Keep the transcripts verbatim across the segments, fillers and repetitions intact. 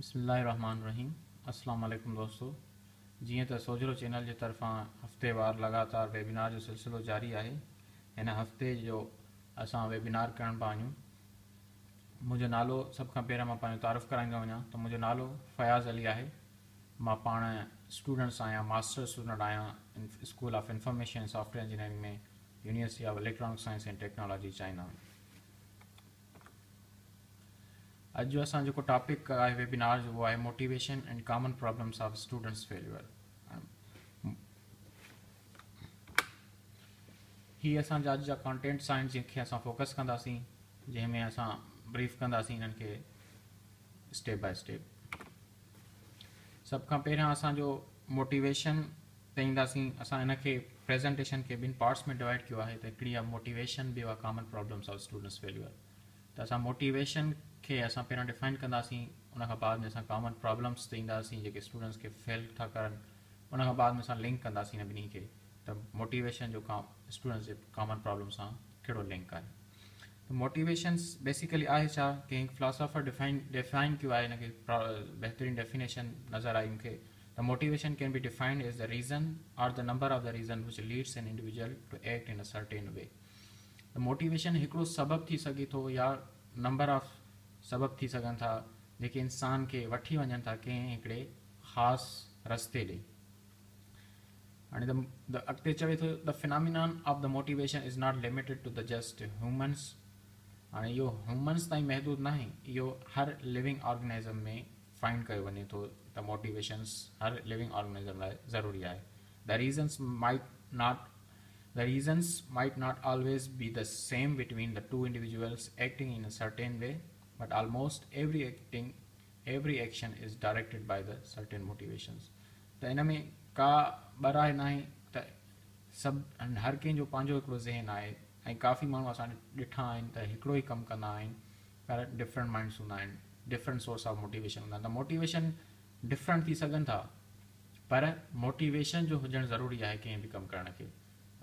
बिस्मिल्लाहिर्रहमानिर्रहीम। अस्सलाम वालेकुम दोस्तों। जीअं त सोजरो चैनल जे तरफ़ां हफ़्तेवार लगातार वेबिनार जो सिलसिलो जारी आहे। हिन हफ़्ते जो असां वेबिनार करण पिया आहियूं। मुंहिंजो नालो सभ खां पहिरियों मां पंहिंजो तारीफ़ कराईंदो वञां त मुंहिंजो नालो फयाज़ अली आहे। मां पाण स्टूडेंट्स आहियां, मास्टर स्टूडेंट आहियां in school of information software engineering में, university of electronic science and technology China. अॼु जो असां जेको टॉपिक आहे वेबिनार जो उहो आहे motivation and common problems of students failure. ही असांजा अॼु जा कॉन्टेंट्स आहिनि जंहिंखे असां फोकस कंदासीं, जंहिंमें असां ब्रीफ कंदासीं इन्हनि खे स्टेप बाय स्टेप। सभ खां पहिरियां असांजो मोटिवेशन ते ईंदासीं। असां इनखे प्रेज़ेंटेशन खे ॿिनि पार्ट्स में डिवाइड कयो आहे, त हिकिड़ी आहे मोटिवेशन, ॿियो आहे common problems of students failure. त असां मोटिवेशन खे असां पहिरियों डिफाइन कंदासीं, उनखां बाद में असां कॉमन प्रॉब्लम्स ते ईंदासीं जेके स्टूडेंट्स खे फेल था करनि। उनखां बाद में असां लिंक कंदासीं हिन ॿिन्ही खे, त मोटिवेशन जो का स्टूडेंट्स जे कॉमन प्रॉब्लम सां कहिड़ो लिंक आहे। त मोटिवेशन बेसिकली आहे छा, कंहिं फिलोसोफर डिफाइन डिफाइन कयो आहे हिनखे, बहितरीनु डेफिनेशन नज़र आई मूंखे। त motivation can be defined as the reason or the number of the reason which leads an individual to act in a certain way. त मोटिवेशन हिकिड़ो सबबु थी सघे थो या नंबर ऑफ सबब थी सघनि था जेके इंसान खे वठी वञनि था कंहिं हिकिड़े ख़ासि रस्ते ॾे। हाणे द अॻिते चवे थो the phenomenon of the motivation is not limited to the just humans. हाणे इहो ह्यूमन्स ताईं महदूद न आहे, इहो हर लिविंग ऑर्गेनिज़म में फाइंड कयो वञे थो त मोटिवेशन्स हर लिविंग ऑर्गेनिज़म लाइ ज़रूरी आहे। The reasons might not The reasons might not always be the same between the two individuals acting in a certain way, but almost every acting, every action is directed by the certain motivations. त इन में का ॿराए न आहे त सभु हर कंहिंजो पंहिंजो हिकिड़ो ज़हन आहे, ऐं काफ़ी माण्हू असां ॾिठा आहिनि त हिकिड़ो ई कमु कंदा आहिनि, पर डिफरेंट माइंड्स हूंदा आहिनि, डिफरेंट सोर्स ऑफ मोटिवेशन हूंदा आहिनि। त मोटिवेशन डिफरेंट थी सघनि था, पर मोटिवेशन जो हुजणु ज़रूरी आहे कंहिं बि कमु करण खे।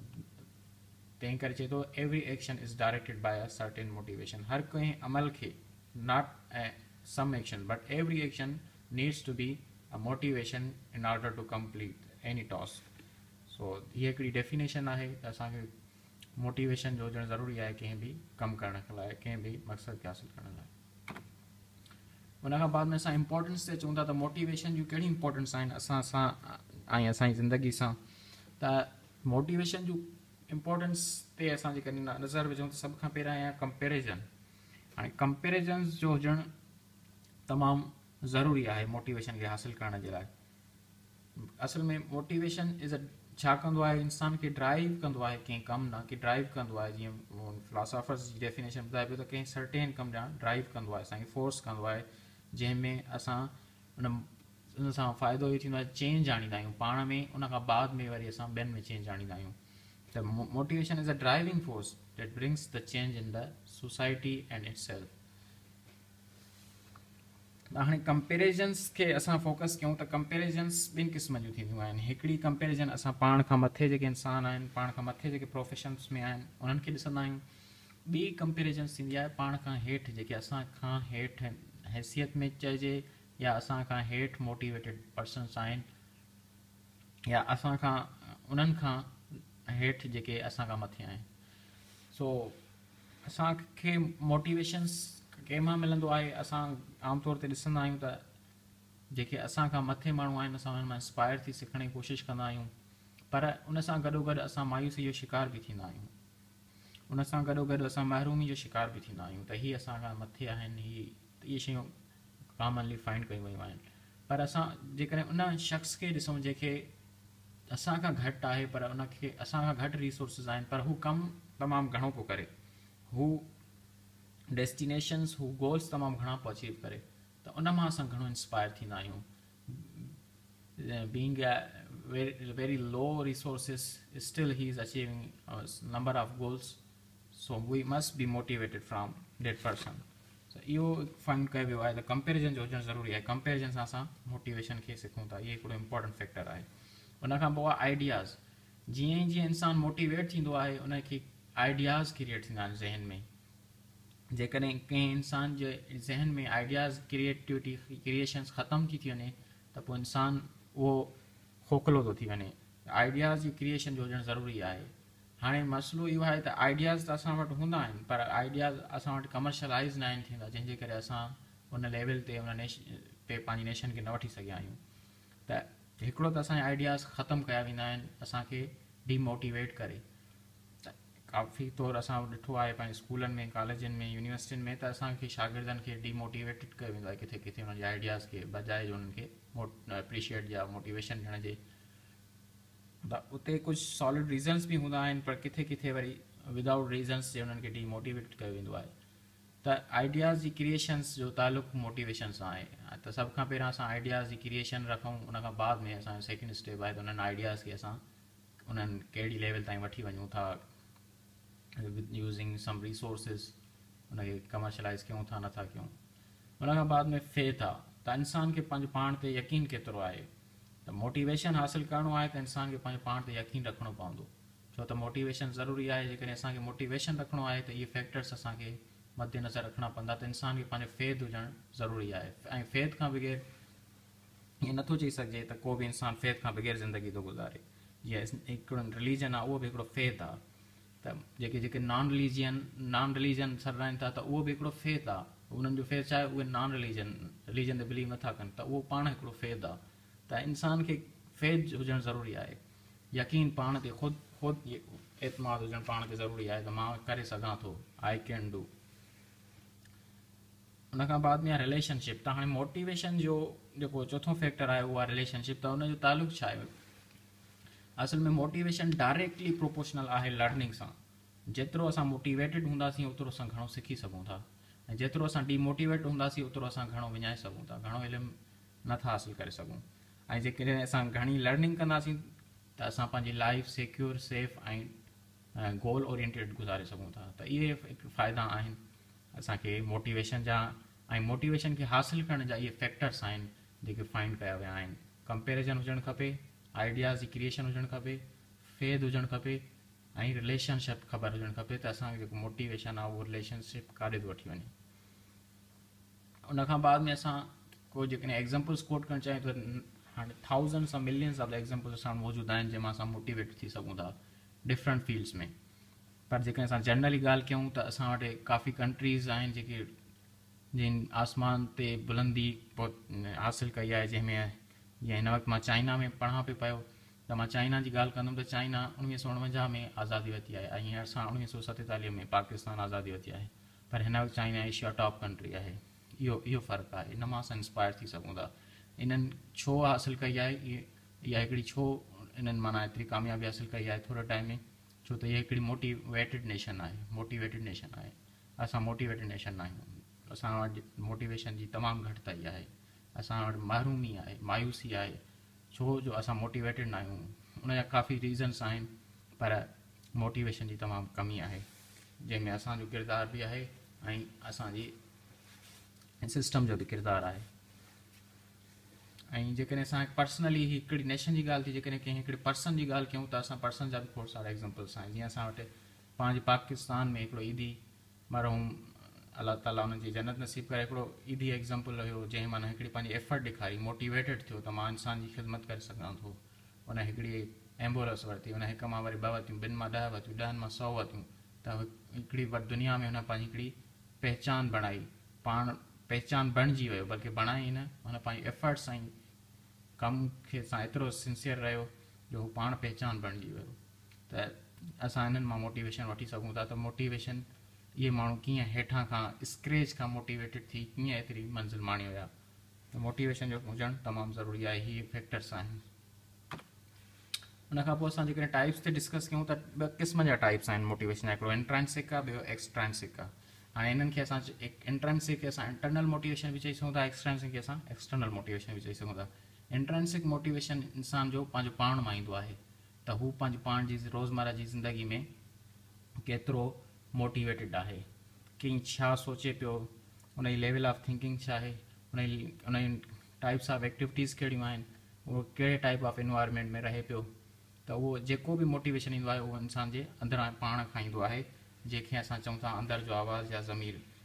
तंहिं करे चए थो every action is directed by a certain motivation. हर कंहिं अमल खे, not some action but every action needs to be a motivation in order to complete any task. So हीअ हिकिड़ी डेफिनेशन आहे त असांखे मोटिवेशन जो हुजणु ज़रूरी आहे कंहिं बि कमु करण लाइ, कंहिं बि मक़सद खे हासिलु करण लाइ। उनखां बाद में असां इम्पोर्टेंस ते चऊं था त मोटिवेशन जूं कहिड़ी इम्पोर्टेंस आहिनि असां सां ऐं असांजी ज़िंदगी सां। त मोटिवेशन जूं इम्पोर्टेंस ते असां जेकॾहिं नज़र विझूं त सभ खां पहिरियां आहे कंपेरिजन। हाणे कंपेरिजन्स जो हुजणु तमामु ज़रूरी आहे मोटिवेशन खे हासिलु करण जे लाइ। असल में मोटिवेशन इज़ अ छा कंदो आहे, इंसान खे ड्राइव कंदो आहे कंहिं कमु न कि ड्राइव कंदो आहे। जीअं फिलोसोफर्स जी डेफिनेशन ॿुधाए पियो त कंहिं सर्टेन कमु ॼाण ड्राइव कंदो आहे, असांखे फोर्स कंदो आहे, जंहिंमें असां उन उन सां फ़ाइदो इहो थींदो आहे चेंज आणींदा आहियूं पाण में, उनखां बाद में वरी असां ॿियनि में चेंज आणींदा आहियूं। The motivation is a driving force that brings the change in the society and itself. हाणे कंपेरिजन्स खे असां फोकस कयूं त कंपेरिजन्स ॿिनि क़िस्म जूं थींदियूं आहिनि। हिकिड़ी कंपेरिजन असां पाण खां मथे जेके इंसान आहिनि, पाण खां मथे जेके प्रोफेशन्स में आहिनि, उन्हनि खे ॾिसंदा आहियूं। ॿी कंपेरिजन्स थींदी आहे पाण खां हेठि, जेके असां खां हेठि हैसियत में चइजे या असां खां हेठि मोटिवेटेड पर्सन्स आहिनि, या असां खां उन्हनि खां हेठि जेके असां खां मथे आहिनि। सो असांखे मोटिवेशन्स कंहिंमां मिलंदो आहे, असां आमतौर ते ॾिसंदा आहियूं त जेके असां खां मथे माण्हू आहिनि असां उन्हनि मां इंस्पायर थी सिखण जी कोशिशि कंदा आहियूं, पर उन सां गॾोगॾु असां मायूसी जो शिकार बि थींदा आहियूं। उन सां गॾोगॾु असां महरूमी जो शिकार बि थींदा आहियूं त हीअ असां खां मथे आहिनि, हीअ इहे शयूं कॉमनली फाइंड कयूं वयूं आहिनि। पर असां जेकॾहिं उन शख़्स खे ॾिसूं जेके असां खां घटि आहे, पर उनखे असां खां घटि रिसोर्सिस आहिनि, पर हू कमु तमामु घणो पियो करे, हू डेस्टिनेशन्स, हू गोल्स तमामु घणा पियो अचीव करे, त उन मां असां घणो इंस्पायर थींदा आहियूं। Being very low resources still he is achieving number of goals, so we must be motivated from that person. इहो फाइंड कयो वियो आहे त कंपेरिजन जो हुजणु ज़रूरी आहे। कंपेरिजन सां असां मोटिवेशन खे सिखूं था, इहो हिकिड़ो इम्पोर्टेंट फैक्टर आहे। उनखां पोइ आहे आइडियाज़। जीअं ई जीअं इंसानु मोटिवेट थींदो आहे, उनखे आइडियाज़ क्रिएट थींदा आहिनि ज़हन में। जेकॾहिं कंहिं इंसान जे ज़हन में आइडियाज़ क्रिएटिविटी क्रिएशन्स ख़तम थी थी वञे त पोइ इंसान उहो खोखलो थो थी वञे. आइडियाज़ जी क्रिएशन जो हुजणु ज़रूरी आहे. हाणे मसइलो इहो आहे त आइडियाज़ त असां वटि हूंदा आहिनि पर आइडियाज़ असां वटि कमर्शलाइज़ न आहिनि थींदा जंहिंजे करे असां उन लेवल ते उन नेशन ते पंहिंजी नेशन खे न वठी सघिया आहियूं. त हिकिड़ो त असांजा आइडियाज़ ख़तमु कया वेंदा आहिनि असांखे डीमोटिवेट करे. त काफ़ी तौरु असां ॾिठो आहे पंहिंजे स्कूलनि में कॉलेजनि में यूनिवर्सिटियुनि में त असांखे शागिर्दनि खे डीमोटिवेटेड कयो वेंदो आहे किथे किथे हुननि जे आइडियाज़ खे बजाए जो उन्हनि खे मो एप्रिशिएट या मोटिवेशन ॾियण जे. त उते कुझु सॉलिड रीज़न्स बि हूंदा आहिनि पर किथे किथे वरी विदाउट रीज़न्स जे उन्हनि खे डीमोटिवेट कयो वेंदो आहे. त आइडियाज़ जी क्रिएशन्स जो तालुक़ु मोटिवेशन सां आहे. त सभ खां पहिरियों असां आइडियाज़ जी क्रिएशन रखूं उन खां बाद में असांजो सेकेंड स्टेप आहे त उन्हनि आइडियाज़ खे असां उन्हनि कहिड़ी लेवल ताईं वठी वञूं था यूज़िंग सम रिसोर्सिस उनखे कमर्शलाइज़ कयूं था नथा कयूं. उन खां बाद में फेथ आहे त इंसान खे पंहिंजो पाण ते यकीन केतिरो आहे. त मोटिवेशन हासिलु करिणो आहे त इंसान खे पंहिंजो पाण ते यकीन रखिणो पवंदो छो त मोटिवेशन ज़रूरी आहे. जेकॾहिं असांखे मोटिवेशन रखिणो आहे त इहे फैक्टर्स असांखे मद्देनज़र रखणा पवंदा त इंसान खे पंहिंजो फेथ हुजणु ज़रूरी आहे. ऐं फेथ खां बग़ैर ईअं नथो चई सघिजे त को बि इंसानु फेथ खां बग़ैर ज़िंदगी थो गुज़ारे. जीअं हिकिड़ो रिलीजन आहे उहो बि हिकिड़ो फेथ आहे. त जेके जेके नॉन रिलीजियन नॉन रिलीजन सराइनि था त उहो बि हिकिड़ो फेथ आहे. उन्हनि जो फेथ छा आहे उहे नॉन रिलीजन रिलीजन ते बिलीव नथा कनि त उहो पाण हिकिड़ो फेथ आहे. त इंसान खे फेथ हुजणु ज़रूरी आहे. यकीन पाण ते ख़ुदि ख़ुदि एतमाद हुजणु पाण ते ज़रूरी आहे त मां करे सघां थो. I can do. उन खां बाद में आहे रिलेशनशिप. त हाणे मोटिवेशन जो जेको चोथों फैक्टर आहे उहो आहे रिलेशनशिप. त उनजो तालुक़ु छा आहे. असल में मोटिवेशन डायरेक्टली प्रोपोर्शनल आहे लर्निंग सां. जेतिरो असां मोटिवेटेड हूंदासीं ओतिरो असां घणो सिखी सघूं था ऐं जेतिरो असां डीमोटिवेट हूंदासीं ओतिरो असां घणो विञाए सघूं था घणो इल्मु नथा हासिलु करे सघूं. ऐं जेकॾहिं असां घणी लर्निंग कंदासीं त असां पंहिंजी लाइफ सिक्योर सेफ ऐं गोल ओरिएंटेड गुज़ारे सघूं था. त इहे फ़ाइदा आहिनि असांखे मोटिवेशन जा. ऐं मोटिवेशन खे हासिलु करण जा इहे फैक्टर्स आहिनि जेके फाइंड कया विया आहिनि. कंपेरिजन हुजणु खपे, आइडियाज़ जी क्रिएशन हुजणु खपे, फेथ हुजणु खपे ऐं रिलेशनशिप ख़बर हुजणु खपे त असांखे जेको मोटिवेशन आहे उहो रिलेशनशिप काॾे थो वठी वञे. उन खां बाद में असां को जेकॾहिं एग्ज़ाम्पल्स कोट करणु चाहियूं त हाणे thousands of millions of examples असां मौजूदु आहिनि जंहिंमां असां मोटिवेट थी सघूं था डिफरेंट फील्ड्स में. पर जेकॾहिं असां जनरली ॻाल्हि कयूं त असां वटि काफ़ी कंट्रीज़ आहिनि जेके जिन आसमान ते बुलंदी हासिलु कई आहे. जंहिंमें जीअं हिन वक़्तु मां चाइना में पढ़ां पियो पियो त मां चाइना जी ॻाल्हि कंदुमि त चाइना उणिवीह सौ उणवंजाह में आज़ादी वरिती आहे ऐं हींअर असां उणिवीह सौ सतेतालीह में पाकिस्तान आज़ादी वरिती आहे. पर हिन वक़्तु चाइना एशिया टॉप कंट्री आहे. इहो इहो फ़र्क़ु आहे. इन मां असां इंस्पायर थी सघूं था. इन्हनि छो हासिलु कई आहे इहे इहा हिकिड़ी छो इन्हनि माना एतिरी कामयाबी हासिलु कई आहे थोरे टाइम में छो त इहा हिकिड़ी मोटिवेटेड नेशन आहे. मोटिवेटेड नेशन आहे. असां मोटिवेटेड नेशन न आहियूं. असां वटि मोटिवेशन जी तमामु घटिताई आहे. असां वटि महरूमी आहे मायूसी आहे छो जो असां मोटिवेटेड न आहियूं. उनजा काफ़ी रीज़न्स आहिनि पर मोटिवेशन जी तमामु कमी आहे जंहिंमें असांजो किरदारु बि आहे ऐं असांजी सिस्टम जो बि किरदारु आहे. ऐं जेकॾहिं असां पर्सनली हिकिड़ी नेशन जी ॻाल्हि थी जेकॾहिं कंहिं हिकिड़े पर्सन जी ॻाल्हि कयूं त असां पर्सन जा बि खोड़ सारा एग्ज़ाम्पल्स आहिनि. जीअं असां वटि पंहिंजे पाकिस्तान में हिकिड़ो ईदी मरहूम अलाह ताला हुननि जी जन्नत नसीब करे हिकिड़ो ईदी एग्ज़ाम्पल हुयो जंहिं माना हिकिड़ी पंहिंजी एफर्ट ॾेखारी मोटिवेटेड थियो त मां इंसान जी ख़िदमत करे सघां थो. उन हिकिड़ी एम्बुलेंस वरिती. उन हिक मां वरी ॿ वरितियूं ॿिनि मां ॾह वरितियूं ॾहनि मां सौ वरितियूं. त हिकिड़ी दुनिया में हुन पंहिंजी हिकिड़ी पहचान बणाई. पाण पहचान बणिजी वियो बल्कि बणाई न हुन पंहिंजी एफर्ट्स ऐं कम खे सां एतिरो सिंसियर रहियो जो हू पाण पहचान बणिजी वियो. त असां हिननि मां मोटिवेशन वठी सघूं था. त मोटिवेशन इहे माण्हू कीअं हेठां खां स्क्रेच खां मोटिवेटेड थी कीअं एतिरी मंज़िल माणी विया. त मोटिवेशन जो हुजणु तमामु ज़रूरी आहे. हीअ फैक्टर्स आहिनि. उनखां पोइ असां जेकॾहिं टाइप्स ते डिस्कस कयूं त ॿ क़िस्म जा टाइप्स आहिनि मोटिवेशन जा. हिकिड़ो इंट्रांसिक आहे ॿियो एक्सट्रांसिक आहे. हाणे हिननि खे असां इंट्रांसिक खे असां इंटरनल मोटिवेशन बि चई सघूं था. एक्सट्रांसिक खे असां एक्सटर्नल मोटिवेशन बि चई सघूं था. इंट्रांसिक मोटिवेशन इंसान जो पंहिंजो पाण मां ईंदो आहे त हू पंहिंजे पाण जी रोज़मर्रा जी ज़िंदगी में केतिरो मोटिवेटेड आहे कीअं छा सोचे पियो उन जी लेवल ऑफ थिंकिंग छा आहे उन जी उन जी टाइप्स ऑफ एक्टिविटीज़ कहिड़ियूं आहिनि उहो कहिड़े टाइप ऑफ इन्वायरमेंट में रहे पियो. त उहो जेको बि मोटिवेशन ईंदो आहे उहो इंसान जे अंदरां पाण खां ईंदो आहे जंहिंखे असां चऊं था अंदरि जो आवाज़ या ज़मीर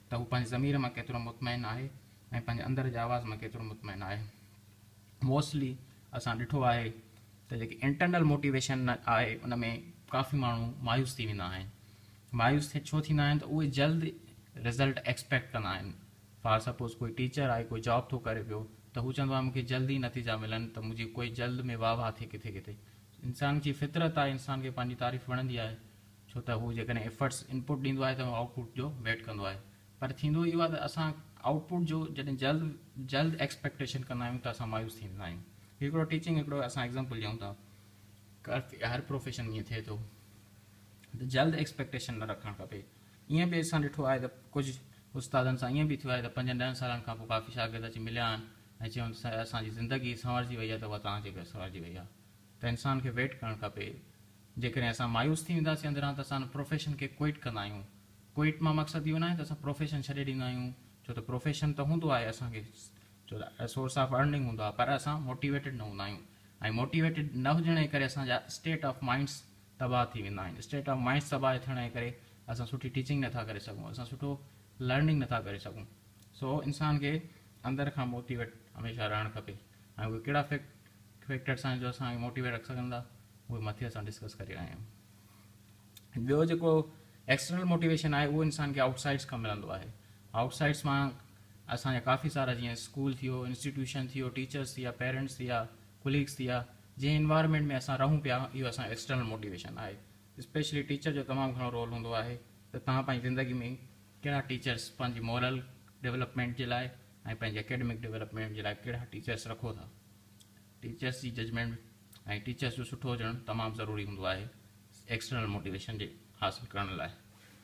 त हू पंहिंजे ज़मीर मां केतिरो मुतमइन आहे ऐं पंहिंजे अंदर जे आवाज़ मां केतिरो मुतमइन आहे। मोस्टली असां ॾिठो आहे त जेकी इंटरनल मोटिवेशन आहे उन में काफ़ी माण्हू मायूस थी वेंदा आहिनि। मायूस थी छो थींदा आहिनि त उहे जल्द रिज़ल्ट एक्सपेक्ट कंदा आहिनि। फॉर सपोज़ कोई टीचर आहे, कोई जॉब थो करे पियो, त हू चवंदो आहे मूंखे जल्दी नतीजा मिलनि, त मुंहिंजी कोई जल्द में वाह वाह थिए किथे किथे। इंसान जी फितरत आहे, इंसान खे पंहिंजी तारीफ़ वणंदी आहे, छो त हू जेकॾहिं एफर्ट्स इनपुट ॾींदो आहे त हू आउटपुट जो वेट कंदो आहे। पर थींदो इहो आहे त असां आउटपुट जो जॾहिं जल्द जल्द एक्सपेक्टेशन कंदा आहियूं त असां मायूस थी वेंदा आहियूं। हिकिड़ो टीचिंग हिकिड़ो असां एग्ज़ाम्पल ॾियूं था, हर प्रोफेशन में ईअं थिए थो त जल्द एक्सपेक्टेशन न रखणु खपे। ईअं बि असां ॾिठो आहे त कुझु उस्तादनि सां ईअं बि थियो आहे त पंजनि ॾहनि सालनि खां पोइ काफ़ी शागिर्द अची मिलिया आहिनि ऐं चयूं असांजी ज़िंदगी संवरजी वई आहे त उहा तव्हांजे करे संवरजी वई आहे। त इंसान खे वेट करणु खपे। जेकॾहिं असां मायूस थी वेंदासीं अंदरां त असां प्रोफेशन खे क्विट कंदा आहियूं। क्विट मां मक़सदु इहो न आहे त असां प्रोफेशन छॾे ॾींदा आहियूं, छो त प्रोफेशन त हूंदो आहे असांखे, छो त सोर्स ऑफ अर्निंग हूंदो आहे, पर असां मोटिवेटेड न हूंदा आहियूं। ऐं मोटिवेटेड न हुजण जे करे असांजा स्टेट ऑफ माइंड्स तबाह थी वेंदा आहिनि। स्टेट ऑफ माइंड्स तबाह थियण जे करे असां सुठी टीचिंग नथा करे सघूं, असां सुठो लर्निंग नथा करे सघूं। सो इंसान खे अंदर खां मोटिवेट हमेशह रहणु खपे। ऐं उहे कहिड़ा फैक्ट फैक्टर्स आहिनि जो असांखे मोटिवेट रखी सघंदा, उहे मथे असां डिस्कस करे रहिया आहियूं। ॿियो जेको एक्सटर्नल मोटिवेशन आहे उहो इंसान खे आउटसाइड्स खां मिलंदो आहे। आउटसाइड्स मां असांजा काफ़ी सारा जीअं स्कूल थी वियो, इंस्टीट्यूशन थी वियो, टीचर्स थी विया, पेरेंट्स थी विया, कुलीग्स थी विया, जंहिं इन्वायरमेंट में असां रहूं पिया, इहो असांजो एक्सटर्नल मोटिवेशन आहे। स्पेशली टीचर जो तमामु घणो रोल हूंदो आहे त तव्हां पंहिंजी ज़िंदगी में कहिड़ा टीचर्स पंहिंजी मॉरल डेवलपमेंट जे लाइ ऐं पंहिंजे एकेडमिक डेवलपमेंट जे लाइ कहिड़ा टीचर्स रखो था। टीचर्स जी जजमेंट ऐं टीचर्स जो सुठो हुजणु तमामु ज़रूरी हूंदो आहे एक्सटर्नल मोटिवेशन जे हासिलु करण लाइ।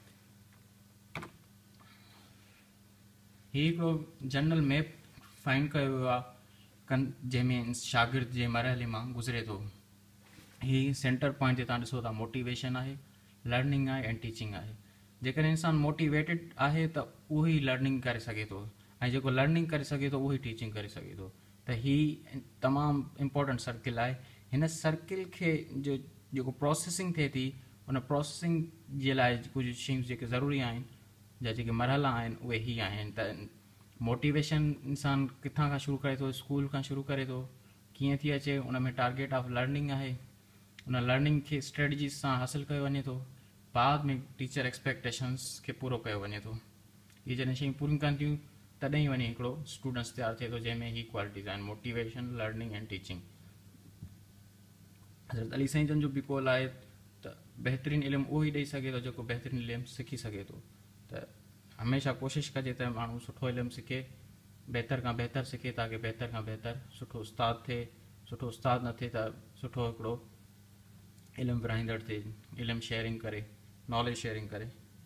हीउ हिकिड़ो जनरल मैप फाइंड कयो वियो आहे कन जंहिंमें शागिर्द जे मरहले मां गुज़रे थो। हीउ सेंटर पॉइंट ते तव्हां ॾिसो था, मोटिवेशन आहे, लर्निंग आहे ऐं टीचिंग आहे। जेकॾहिं इंसानु मोटिवेटेड आहे त उहो ई लर्निंग करे सघे थो, ऐं जेको लर्निंग करे सघे थो उहो ई टीचिंग करे सघे थो। त हीउ तमामु इम्पोर्टेंट सर्किल आहे। हिन सर्किल खे जो जेको प्रोसेसिंग थिए थी, उन प्रोसेसिंग जे लाइ कुझु शयूं जेके ज़रूरी आहिनि, जा जेके मरहला आहिनि उहे ई आहिनि। त मोटिवेशन इंसानु किथां खां शुरू करे थो, स्कूल खां शुरू करे थो, कीअं थी अचे, उन में टारगेट ऑफ लर्निंग आहे, उन लर्निंग खे स्ट्रेटजीज़ सां हासिलु कयो वञे थो, बाद में टीचर एक्सपेक्टेशन्स खे पूरो कयो वञे थो। इहे जॾहिं शयूं पूरियूं कनि थियूं तॾहिं ई वञी हिकिड़ो स्टूडेंट्स तयारु थिए थो जंहिंमें ही क्वालिटीज़ आहिनि, मोटिवेशन, लर्निंग ऐं टीचिंग। हज़रत अली साईं जन जो बि कॉल आहे त बहितरीनु इल्मु उहो ई ॾेई सघे थो जेको बहितरीनु इल्मु सिखी सघे थो। त हमेशह कोशिशि कजे त माण्हू सुठो इल्मु सिखे, बहितर खां बहितर सिखे, ताकी बहितर खां बहितर सुठो उस्ताद थिए। सुठो उस्ताद न थिए त सुठो हिकिड़ो इल्मु विराईंदड़ थिए, इल्मु शेयरिंग करे, नॉलेज शेयरिंग करे।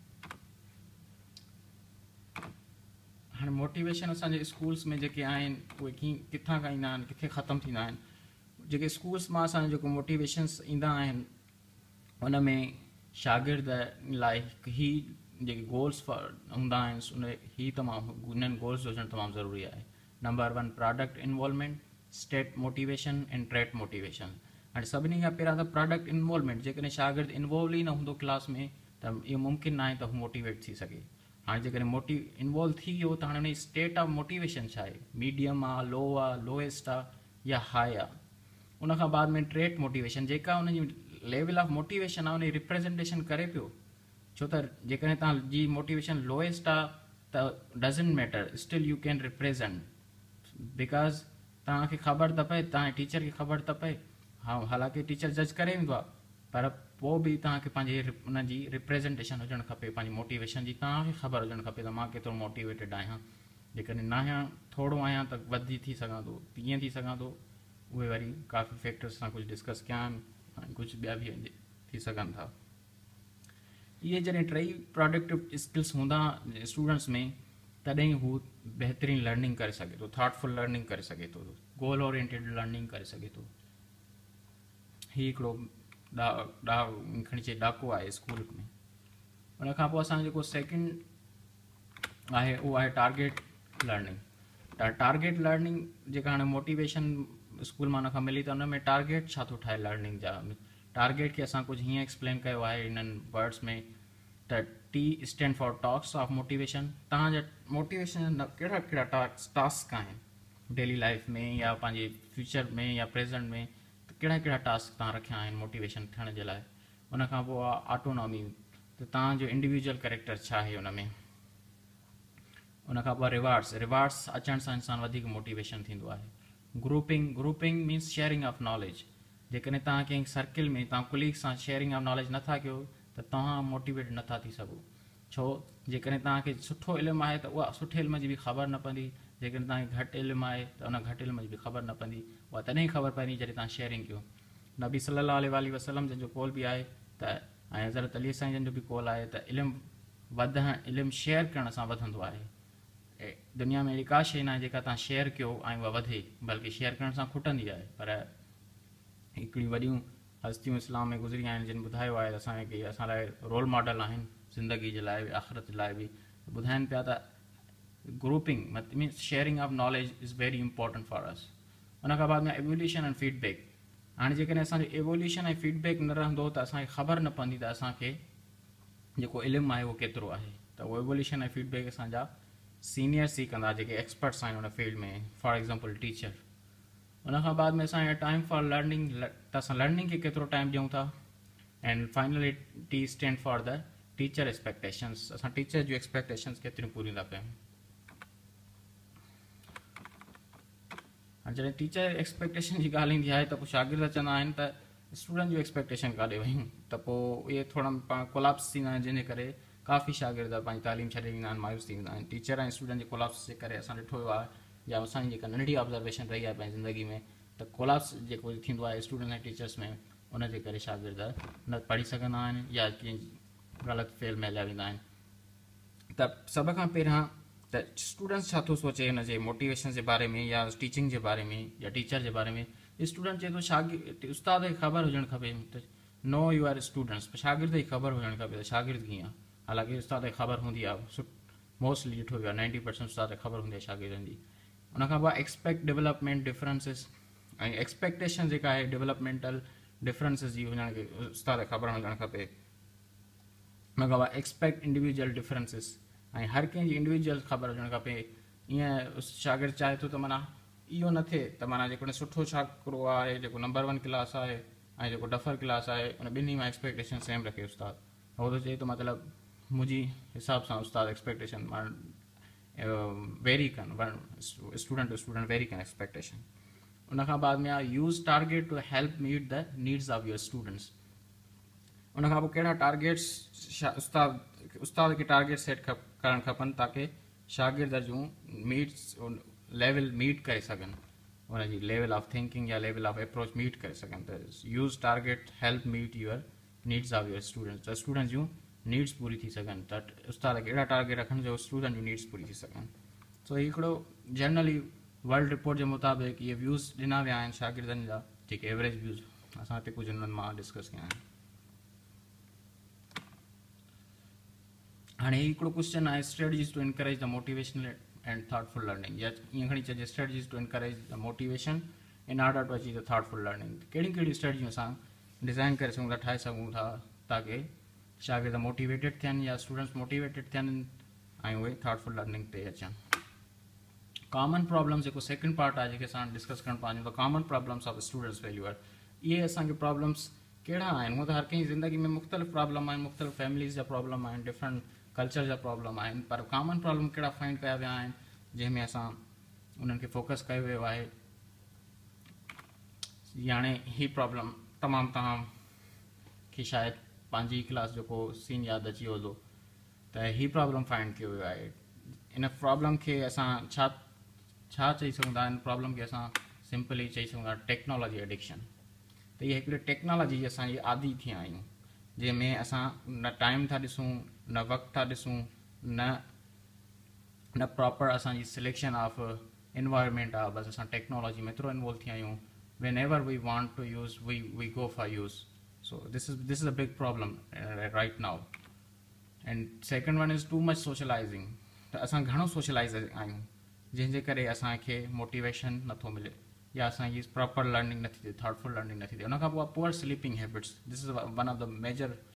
हाणे मोटिवेशन असांजे स्कूल्स में जेके आहिनि उहे कीअं किथां खां ईंदा आहिनि, किथे ख़तमु थींदा आहिनि। जेके स्कूल्स मां असांजो जेको मोटिवेशन्स ईंदा आहिनि उन में शागिर्द लाइ ही जेके गोल्स हूंदा आहिनि उन ही तमामु उन्हनि गोल्स जो हुजणु तमामु ज़रूरी आहे। Number one, product involvement, state motivation and trait motivation. हाणे सभिनी खां पहिरियां त प्रोडक्ट इन्वॉल्वमेंट, जेकॾहिं शागिर्द इन्वॉल्व ई न हूंदो क्लास में त इहो मुमकिन न आहे त हू मोटिवेट थी सघे। हाणे जेकॾहिं मोटि इन्वॉल्व थी वियो त हाणे हुनजी स्टेट ऑफ मोटिवेशन छा आहे, मीडियम आहे, लो आहे, लोएस्ट आहे या हाई आहे। उनखां बाद में ट्रेट मोटिवेशन, जेका हुनजी लेवल ऑफ मोटिवेशन आहे उनजी रिप्रेज़ेंटेशन करे पियो। छो त जेकॾहिं तव्हांजी मोटिवेशन लोएस्ट आहे त doesn't matter, still you can represent, because तव्हांखे ख़बर त पए, तव्हांजे टीचर खे ख़बर त पए। हा, हालांकि टीचर जज करे वेंदो आहे, पर पोइ बि तव्हांखे पंहिंजे उनजी रिप्रेज़ेंटेशन हुजणु खपे, पंहिंजी मोटिवेशन जी तव्हांखे ख़बर हुजणु खपे त मां केतिरो मोटिवेटेड आहियां। जेकॾहिं न आहियां, थोरो आहियां त वधी थी सघां थो, कीअं थी सघां थो, उहे वरी काफ़ी फैक्टर्स सां कुझु डिस्कस कया आहिनि ऐं कुझु ॿिया बि थी सघनि था। इहे जॾहिं टई प्रोडक्टिव स्किल्स हूंदा स्टूडेंट्स में तॾहिं हू बहितरीनु लर्निंग करे सघे थो, थॉटफुल लर्निंग करे सघे थो, गोल ओरिएंटेड लर्निंग करे सघे थो। हीउ हिकिड़ो डा डा खणी अचे ॾाको आहे स्कूल में। उनखां पोइ असांजो जेको सेकेंड आहे उहो आहे टारगेट लर्निंग। त टारगेट लर्निंग जेका हाणे मोटिवेशन स्कूल मां हुनखां मिली त हुन में टारगेट छा थो ठाहे लर्निंग जा। टारगेट खे असां कुझु हीअं एक्सप्लेन कयो आहे इन्हनि वर्ड्स में त T stand for talks of motivation. तव्हांजा मोटिवेशन कहिड़ा कहिड़ा टास्क टास्क आहिनि डेली लाइफ में या पंहिंजे फ्यूचर में या प्रेज़ेंट में, त कहिड़ा कहिड़ा टास्क तव्हां रखिया आहिनि मोटिवेशन थियण जे लाइ। उन खां पोइ आहे ऑटोनॉमी, त तव्हांजो इंडिविजुअल कैरेक्टर छा आहे उन में। उन खां पोइ रिवार्ड्स, रिवार्ड्स अचण सां इंसानु वधीक मोटिवेशन थींदो आहे। Grouping, grouping means sharing of knowledge. जेकॾहिं तव्हां कंहिं सर्किल में तव्हां कुलीग सां शेयरिंग ऑफ नॉलेज नथा कयो त तव्हां मोटिवेट नथा थी सघो। छो, जेकॾहिं तव्हांखे सुठो इल्मु आहे त उहा सुठे इल्म जी बि ख़बर न पवंदी, जेकॾहिं तव्हांखे घटि इल्मु आहे त उन घटि इल्म जी बि ख़बर न पवंदी। उहा तॾहिं ख़बर पवंदी जॾहिं तव्हां शेयरिंग कयो। नबी सल्लल्लाहु अलैहि वसल्लम जंहिंजो कॉल बि आहे त ऐं हज़रत अली साईं जन जो बि कॉल आहे त इल्मु वधण, इल्मु शेयर करण सां वधंदो आहे। दुनिया में अहिड़ी का शइ न आहे जेका तव्हां शेयर कयो ऐं उहा वधे, बल्कि शेयर करण सां खुटंदी आहे। पर हिकिड़ियूं वॾियूं हस्तियूं इस्लाम में गुज़री आहिनि जिन ॿुधायो आहे त असांखे असां लाइ रोल मॉडल आहिनि ज़िंदगी जे लाइ, आख़िरत जे लाइ बि ॿुधाइनि पिया त grouping means sharing of knowledge is very important for us. उन खां बाद में एवोल्यूशन एंड फीडबैक। हाणे जेकॾहिं असांजो एवोल्यूशन ऐं फीडबैक न रहंदो त असांखे ख़बर न पवंदी त असांखे जेको इल्मु आहे उहो केतिरो आहे। त उहो एवोल्यूशन ऐं फीडबैक असांजा सीनियर्स ई कंदा, जेके एक्सपर्ट्स आहिनि उन फील्ड में, फॉर एग्ज़ाम्पल टीचर। उन खां बाद में असांखे टाइम फॉर लर्निंग, त असां लर्निंग खे केतिरो टाइम ॾियूं था। And finally T stand for the teacher expectations. असां टीचर जूं एक्सपेक्टेशंस केतिरियूं पूरियूं था कयूं। हाणे जॾहिं टीचर एक्सपेक्टेशन जी ॻाल्हि ईंदी आहे त पोइ शागिर्द चवंदा आहिनि त स्टूडेंट जूं एक्सपेक्टेशन काॾे वयूं, त पोइ इहे थोरा पाण कोलाप्स थींदा आहिनि, जंहिंजे करे काफ़ी शागिर्द पंहिंजी तालीम छॾे ॾींदा आहिनि, मायूस थी वेंदा आहिनि। टीचर ऐं स्टूडेंट जे कोलाप्स जे करे असां ॾिठो वियो आहे, या असांजी जेका नंढी ऑब्ज़र्वेशन रही आहे पंहिंजी ज़िंदगी में, त कोलाप्स जेको थींदो आहे स्टूडेंट ऐं टीचर्स में, उनजे करे शागिर्द न पढ़ी सघंदा आहिनि या कंहिं ग़लति फेल में हलिया वेंदा आहिनि। त सभ खां पहिरियां त स्टूडेंट्स छा थो सोचे हिनजे मोटिवेशन जे बारे में या टीचिंग जे बारे में या टीचर जे बारे में। स्टूडेंट चए थो शागिर्द उस्ताद खे ख़बर हुजणु खपे त नो यू आर स्टूडेंट्स, शागिर्द खे ख़बर हुजणु खपे त शागिर्द कीअं आहे। हालांकि उस्ताद खे ख़बर हूंदी आहे, मोस्टली ॾिठो वियो आहे नाइंटी परसेंट उस्ताद खे ख़बर हूंदी आहे शागिर्दनि जी। उन खां पोइ एक्सपेक्ट डेवलपमेंट डिफरेंसिस, ऐं एक्सपेक्टेशन जेका आहे डेवलपमेंटल डिफरेंसिस जी हुजणु उस्ताद खे ख़बर हुजणु खपे। उन खां पोइ एक्सपेक्ट इंडिविजुअल डिफरेंसिस, ऐं हर कंहिंजी इंडिविजुअल ख़बर हुजणु खपे। ईअं शागिर्द चाहे थो त माना इहो न थिए त माना जेको सुठो छोकिरो आहे, जेको नंबर वन क्लास आहे ऐं जेको डफर क्लास आहे, उन ॿिन्ही मां एक्सपेक्टेशन सेम रखे उस्ताद। उहो त चए थो मतिलबु मुंहिंजी हिसाब सां उस्ताद एक्सपेक्टेशन वेरी कनि, स्टूडेंट टू स्टूडेंट वेरी कनि एक्सपेक्टेशन। उन खां बाद में आहे use target to help meet the needs of your students. उन खां पोइ कहिड़ा टारगेट्स उस्ताद उस्ताद खे टारगेट सेट करणु खपनि ताकी शागिर्द जूं मीट्स लेवल मीट करे सघनि, उनजी लेवल ऑफ थिंकिंग या लेवल ऑफ अप्रोच मीट करे सघनि। त use target help meet your needs of your students, त स्टूडेंट जूं नीड्स पूरी थी सघनि। त उस्ताद खे अहिड़ा टारगेट रखनि जो स्टूडेंट जूं नीड्स पूरी थी सघनि। सो हिकिड़ो जनरली वर्ल्ड रिपोर्ट जे मुताबिक़ इहे व्यूज़ ॾिना विया आहिनि शागिर्दनि जा, जेके एवरेज व्यूज़ असां हिते कुझु उन्हनि मां डिस्कस कया आहिनि। हाणे हिकिड़ो क्वेश्चन आहे strategies to encourage the motivational and thoughtful learning, या ईअं खणी चइजे strategies to encourage the motivation in order to achieve the thoughtful learning. कहिड़ियूं कहिड़ियूं स्ट्रेटजियूं असां डिज़ाइन करे सघूं था, ठाहे सघूं था ताकी शागिर्द मोटिवेटेड थियनि या स्टूडेंट्स मोटिवेटेड थियनि ऐं उहे थॉटफुल लर्निंग ते अचनि। कॉमन प्रॉब्लम्स जेको सेकंड पार्ट आहे, जेके असां डिस्कस करणु पवंदियूं, त common problems of students failure. इहे असांखे प्रॉब्लम्स कहिड़ा आहिनि, हूअं त हर कंहिंजी ज़िंदगी में मुख़्तलिफ़ प्रॉब्लम आहिनि, मुख़्तलिफ़ फैमिलीज़ जा प्रॉब्लम आहिनि, डिफरेंट कल्चर जा प्रॉब्लम आहिनि, पर कॉमन प्रॉब्लम कहिड़ा फाइंड कया विया आहिनि जंहिंमें असां उन्हनि खे फोकस कयो वियो आहे। याने ही प्रॉब्लम तमामु तव्हां खे शायदि पंहिंजी क्लास जेको सीन यादि अची वियो हूंदो, त ही प्रॉब्लम फाइंड कयो वियो आहे। इन प्रॉब्लम खे असां छा छा चई सघूं था, इन प्रॉब्लम खे असां सिंपली चई सघूं था टेक्नोलॉजी एडिक्शन। त इहे हिकिड़ी टेक्नोलॉजी जी असांजी आदी थी आहियूं, जंहिंमें असां न टाइम था ॾिसूं, न वक़्तु था ॾिसूं, न न प्रॉपर असांजी सिलेक्शन ऑफ इन्वायरमेंट आहे। बसि असां टेक्नोलॉजी में एतिरो इन्वॉल्व थी आहियूं, whenever we want to use we we go for use. So this is this is a big problem right now. And second one is too much socialising. त असां घणो सोशलाइज़ आहियूं, जंहिंजे करे असांखे मोटिवेशन नथो मिले या असांजी प्रॉपर लर्निंग नथी थिए, थॉटफुल लर्निंग नथी थिए। उन खां पोइ poor sleeping habits, this is one of the major